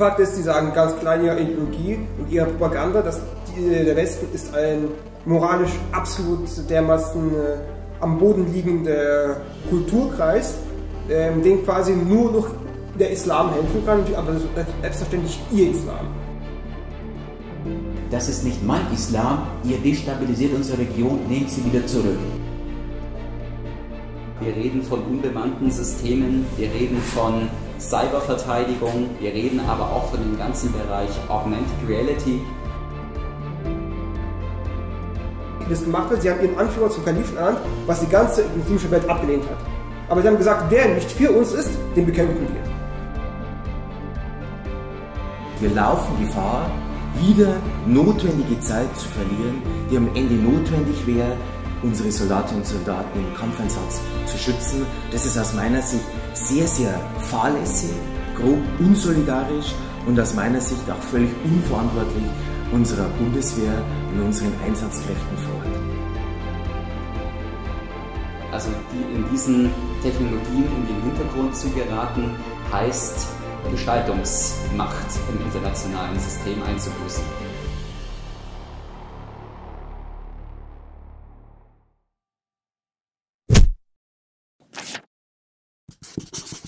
Fakt ist, sie sagen ganz klar in ihrer Ideologie und ihrer Propaganda, dass der Westen ist ein moralisch absolut dermaßen am Boden liegender Kulturkreis, dem quasi nur noch der Islam helfen kann, aber selbstverständlich ihr Islam. Das ist nicht mein Islam, ihr destabilisiert unsere Region, nehmt sie wieder zurück. Wir reden von unbemannten Systemen, wir reden von Cyberverteidigung, wir reden aber auch von dem ganzen Bereich Augmented Reality. Das gemacht hat, sie haben ihren Anführer zum Kalifen ernannt, was die ganze muslimische Welt abgelehnt hat. Aber sie haben gesagt, wer nicht für uns ist, den bekämpfen wir. Wir laufen Gefahr, wieder notwendige Zeit zu verlieren, die am Ende notwendig wäre, unsere Soldatinnen und Soldaten im Kampfeinsatz zu schützen. Das ist aus meiner Sicht sehr, sehr fahrlässig, grob unsolidarisch und aus meiner Sicht auch völlig unverantwortlich unserer Bundeswehr und unseren Einsatzkräften vor Ort. Also in diesen Technologien in den Hintergrund zu geraten, heißt Gestaltungsmacht im internationalen System einzubüßen.